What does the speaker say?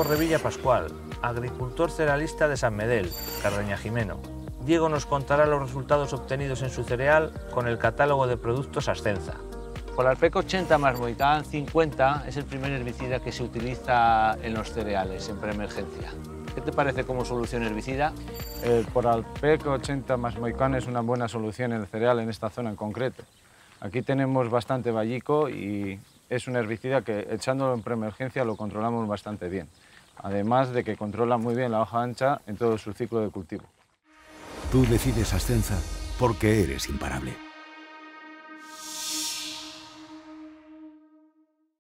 Diego Revilla Pascual, agricultor cerealista de San Medel, Cardeña-Jimeno. Diego nos contará los resultados obtenidos en su cereal con el catálogo de productos Ascenza. Polarpec 80 más Moicán 50 es el primer herbicida que se utiliza en los cereales en preemergencia. ¿Qué te parece como solución herbicida? El Polarpec 80 más Moicán es una buena solución en el cereal en esta zona en concreto. Aquí tenemos bastante vallico y es un herbicida que echándolo en preemergencia lo controlamos bastante bien. Además de que controla muy bien la hoja ancha en todo su ciclo de cultivo. Tú decides Ascenza porque eres imparable.